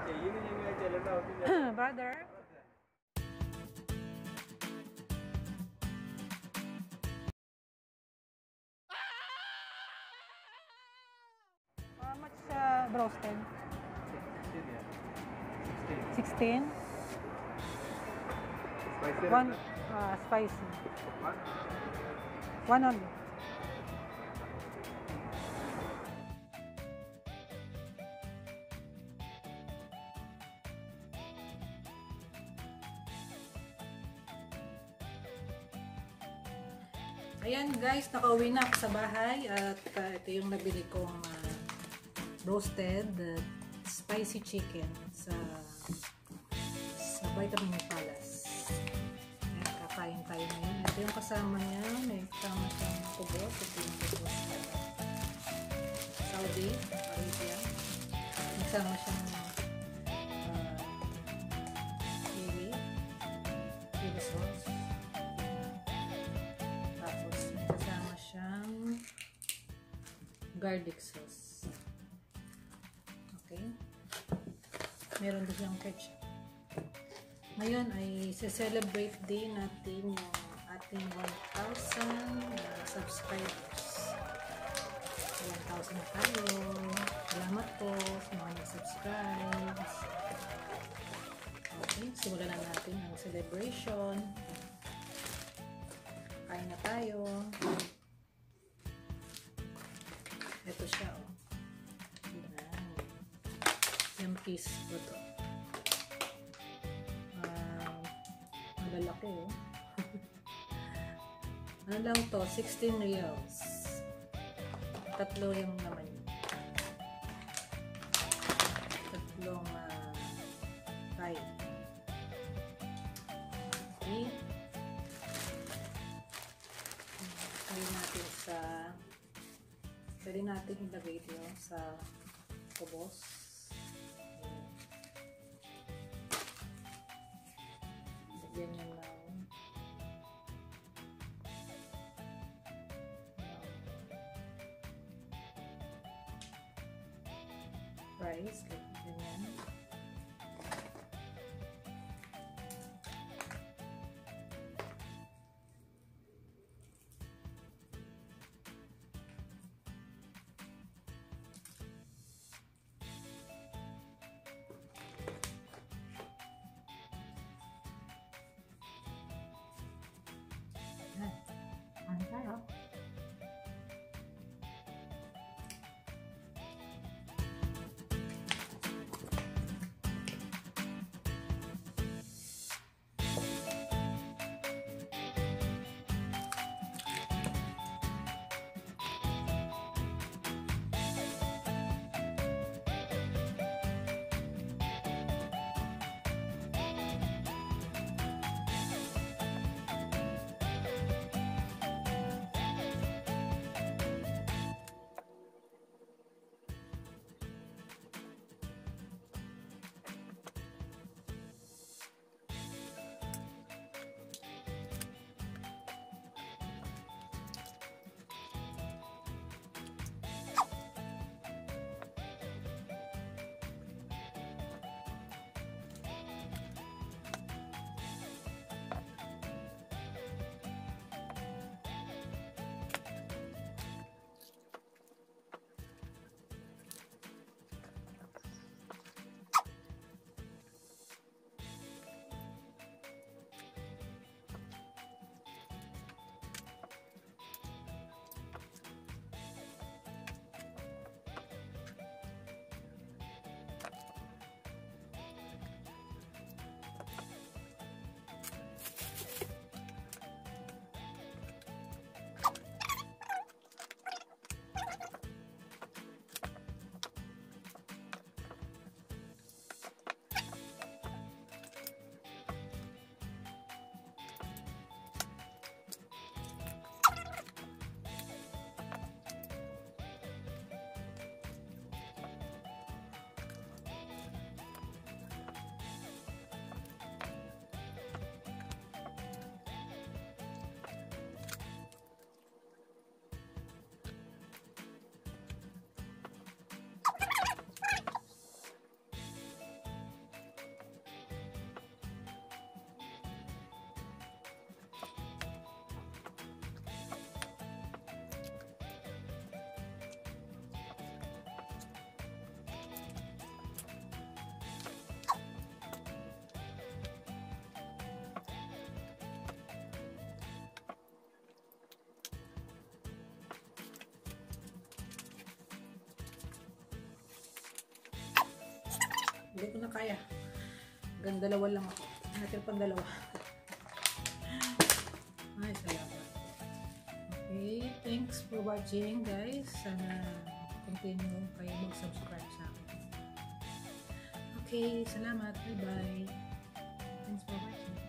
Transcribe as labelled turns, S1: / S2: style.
S1: Brother. How much roasted? 16.
S2: Spicy.
S1: One spicy. One only. Ayan guys, nakauwi na ako sa bahay at ito yung nabili kong roasted spicy chicken sa Vitamin Palace. Ayan, kakain tayo ngayon. Ito yung kasama niya. May kasama siyang kubos. Ito yung kubos sa Saudi Arabia. May kasama siyang chili sauce. Tapos may kasama siyang garlic sauce. Okay. Meron din siyang ketchup. Ngayon ay celebrate din natin yung ating 1,000 subscribers. 1,000 na tayo. Salamat po sa mga nag-subscribe. Okay, simulan na natin ang celebration. Kain na tayo. Ito siya, oh. Yung piece po to. Malalaki, oh. Ano lang to? 16 reals. Tatlo yung naman yun. Tatlong Thai. Okay. Pwede natin ilagay ito sa kubos. Lagyan nyo lang rice, ganyan. Ano tayo? Hindi ko na kaya. Hanggang dalawa lang ako. Natin pang dalawa. Ay, salamat. Okay, thanks for watching guys. Sana continue kayo mag-subscribe sa akin. Okay, salamat. Bye-bye. Thanks for watching.